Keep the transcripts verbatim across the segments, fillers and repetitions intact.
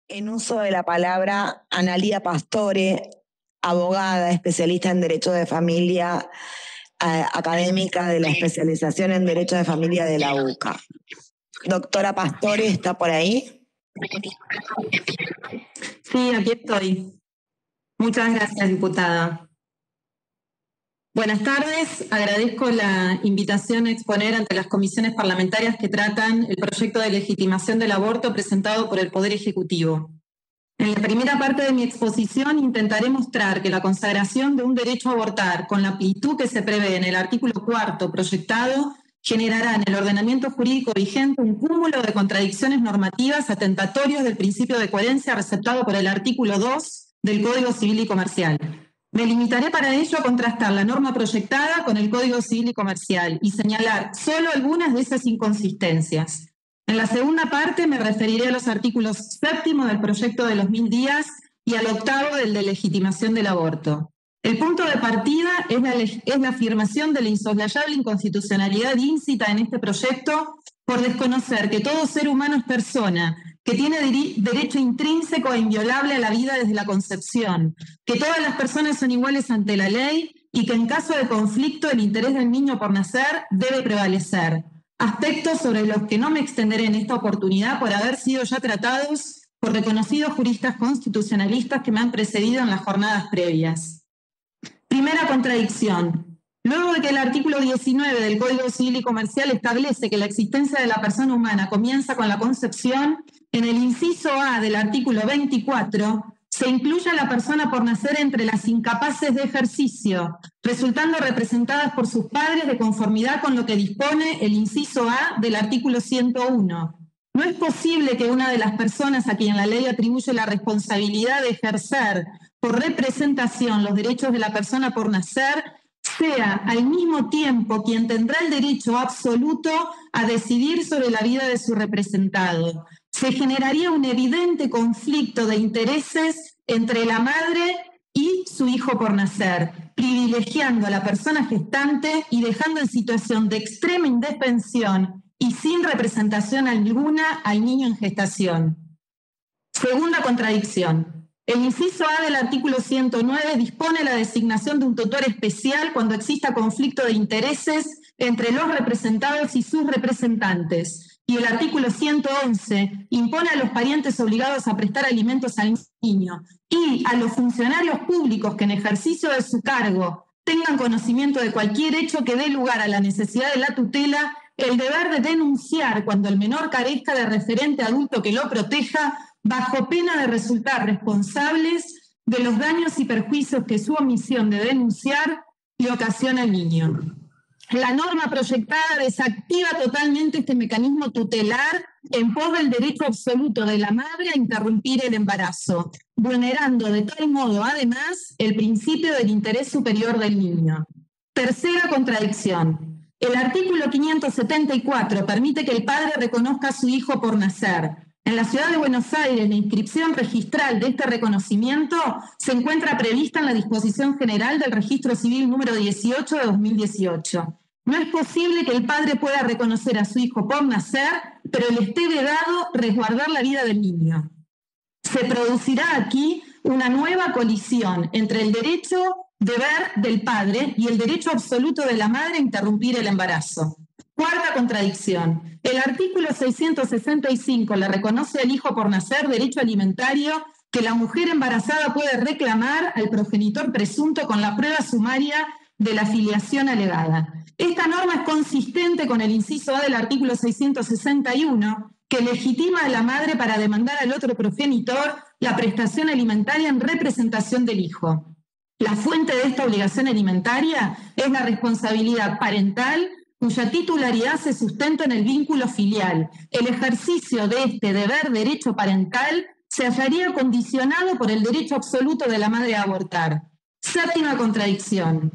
en uso de la palabra Analía Pastore, abogada, especialista en Derecho de Familia, eh, académica de la especialización en Derecho de Familia de la U C A. Doctora Pastore, ¿está por ahí? Sí, aquí estoy. Muchas gracias, diputada. Buenas tardes. Agradezco la invitación a exponer ante las comisiones parlamentarias que tratan el proyecto de legitimación del aborto presentado por el Poder Ejecutivo. En la primera parte de mi exposición intentaré mostrar que la consagración de un derecho a abortar con la amplitud que se prevé en el artículo cuarto proyectado generará en el ordenamiento jurídico vigente un cúmulo de contradicciones normativas atentatorios del principio de coherencia receptado por el artículo dos del Código Civil y Comercial. Me limitaré para ello a contrastar la norma proyectada con el Código Civil y Comercial y señalar solo algunas de esas inconsistencias. En la segunda parte me referiré a los artículos séptimo del proyecto de los mil días y al octavo del de legitimación del aborto. El punto de partida es la, es la afirmación de la insoslayable inconstitucionalidad íncita en este proyecto por desconocer que todo ser humano es persona, que tiene derecho intrínseco e inviolable a la vida desde la concepción, que todas las personas son iguales ante la ley y que en caso de conflicto el interés del niño por nacer debe prevalecer. Aspectos sobre los que no me extenderé en esta oportunidad por haber sido ya tratados por reconocidos juristas constitucionalistas que me han precedido en las jornadas previas. Primera contradicción. Luego de que el artículo diecinueve del Código Civil y Comercial establece que la existencia de la persona humana comienza con la concepción, en el inciso A del artículo veinticuatro se incluye a la persona por nacer entre las incapaces de ejercicio, resultando representadas por sus padres de conformidad con lo que dispone el inciso A del artículo ciento uno. No es posible que una de las personas a quien la ley atribuye la responsabilidad de ejercer por representación los derechos de la persona por nacer sea al mismo tiempo quien tendrá el derecho absoluto a decidir sobre la vida de su representado. Se generaría un evidente conflicto de intereses entre la madre y su hijo por nacer, privilegiando a la persona gestante y dejando en situación de extrema indefensión y sin representación alguna al niño en gestación. Segunda contradicción. El inciso A del artículo ciento nueve dispone la designación de un tutor especial cuando exista conflicto de intereses entre los representados y sus representantes. Y el artículo ciento once impone a los parientes obligados a prestar alimentos al niño y a los funcionarios públicos que en ejercicio de su cargo tengan conocimiento de cualquier hecho que dé lugar a la necesidad de la tutela, el deber de denunciar cuando el menor carezca de referente adulto que lo proteja, bajo pena de resultar responsables de los daños y perjuicios que su omisión de denunciar le ocasiona al niño. La norma proyectada desactiva totalmente este mecanismo tutelar en pos del derecho absoluto de la madre a interrumpir el embarazo, vulnerando de tal modo, además, el principio del interés superior del niño. Tercera contradicción. El artículo quinientos setenta y cuatro permite que el padre reconozca a su hijo por nacer. En la ciudad de Buenos Aires, la inscripción registral de este reconocimiento se encuentra prevista en la disposición general del Registro Civil número dieciocho de dos mil dieciocho. No es posible que el padre pueda reconocer a su hijo por nacer, pero le esté vedado resguardar la vida del niño. Se producirá aquí una nueva colisión entre el derecho deber del padre y el derecho absoluto de la madre a interrumpir el embarazo. Cuarta contradicción. El artículo seiscientos sesenta y cinco le reconoce al hijo por nacer derecho alimentario que la mujer embarazada puede reclamar al progenitor presunto con la prueba sumaria de la filiación alegada. Esta norma es consistente con el inciso A del artículo seiscientos sesenta y uno, que legitima a la madre para demandar al otro progenitor la prestación alimentaria en representación del hijo. La fuente de esta obligación alimentaria es la responsabilidad parental cuya titularidad se sustenta en el vínculo filial. El ejercicio de este deber derecho parental se hallaría condicionado por el derecho absoluto de la madre a abortar. Séptima contradicción.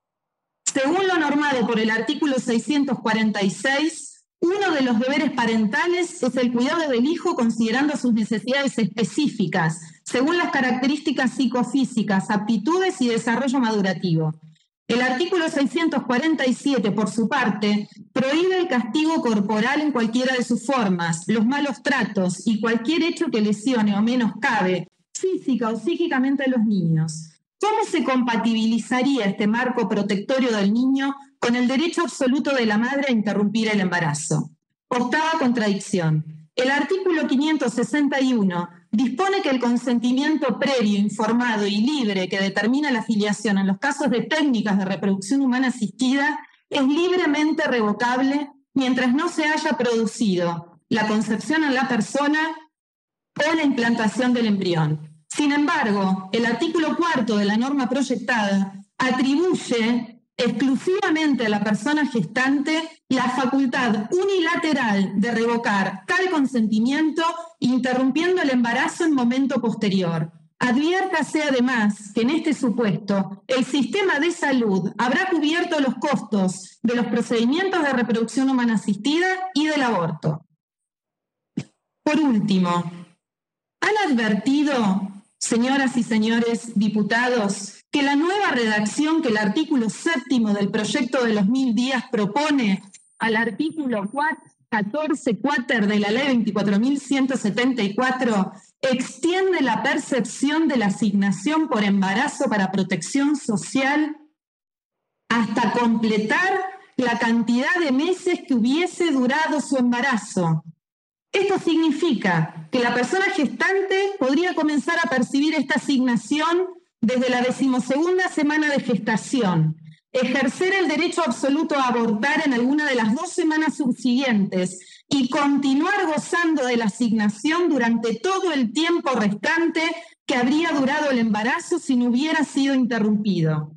Según lo normado por el artículo seiscientos cuarenta y seis, uno de los deberes parentales es el cuidado del hijo considerando sus necesidades específicas, según las características psicofísicas, aptitudes y desarrollo madurativo. El artículo seiscientos cuarenta y siete, por su parte, prohíbe el castigo corporal en cualquiera de sus formas, los malos tratos y cualquier hecho que lesione o menoscabe física o psíquicamente a los niños. ¿Cómo se compatibilizaría este marco protectorio del niño con el derecho absoluto de la madre a interrumpir el embarazo? Octava contradicción. El artículo quinientos sesenta y uno dispone que el consentimiento previo, informado y libre que determina la filiación en los casos de técnicas de reproducción humana asistida es libremente revocable mientras no se haya producido la concepción en la persona o la implantación del embrión. Sin embargo, el artículo cuarto de la norma proyectada atribuye exclusivamente a la persona gestante la facultad unilateral de revocar tal consentimiento, interrumpiendo el embarazo en momento posterior. Adviértase además que en este supuesto el sistema de salud habrá cubierto los costos de los procedimientos de reproducción humana asistida y del aborto. Por último, ¿han advertido, señoras y señores diputados, que la nueva redacción que el artículo séptimo del proyecto de los mil días propone al artículo catorce cuater de la ley veinticuatro mil ciento setenta y cuatro extiende la percepción de la asignación por embarazo para protección social hasta completar la cantidad de meses que hubiese durado su embarazo? Esto significa que la persona gestante podría comenzar a percibir esta asignación desde la decimosegunda semana de gestación, ejercer el derecho absoluto a abortar en alguna de las dos semanas subsiguientes y continuar gozando de la asignación durante todo el tiempo restante que habría durado el embarazo si no hubiera sido interrumpido.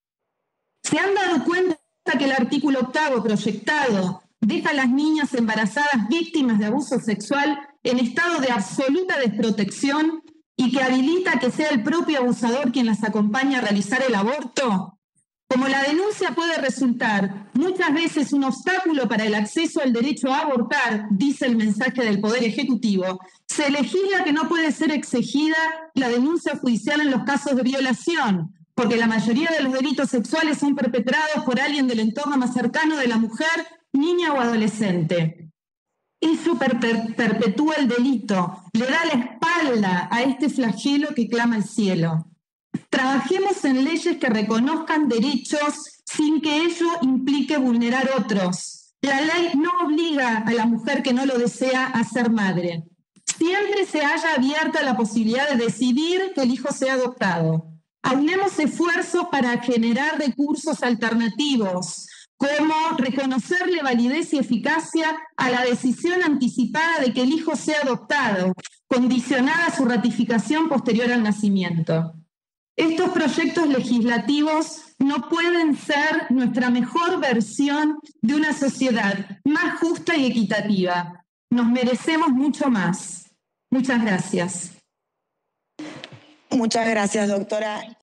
¿Se han dado cuenta que el artículo octavo proyectado deja a las niñas embarazadas víctimas de abuso sexual en estado de absoluta desprotección y que habilita que sea el propio abusador quien las acompañe a realizar el aborto? Como la denuncia puede resultar muchas veces un obstáculo para el acceso al derecho a abortar, dice el mensaje del Poder Ejecutivo, se legisla que no puede ser exigida la denuncia judicial en los casos de violación, porque la mayoría de los delitos sexuales son perpetrados por alguien del entorno más cercano de la mujer, niña o adolescente. Eso per per perpetúa el delito, le da la espalda a este flagelo que clama el cielo. Trabajemos en leyes que reconozcan derechos sin que ello implique vulnerar otros. La ley no obliga a la mujer que no lo desea a ser madre. Siempre se halla abierta la posibilidad de decidir que el hijo sea adoptado. Aunemos esfuerzos para generar recursos alternativos, como reconocerle validez y eficacia a la decisión anticipada de que el hijo sea adoptado, condicionada a su ratificación posterior al nacimiento. Estos proyectos legislativos no pueden ser nuestra mejor versión de una sociedad más justa y equitativa. Nos merecemos mucho más. Muchas gracias. Muchas gracias, doctora.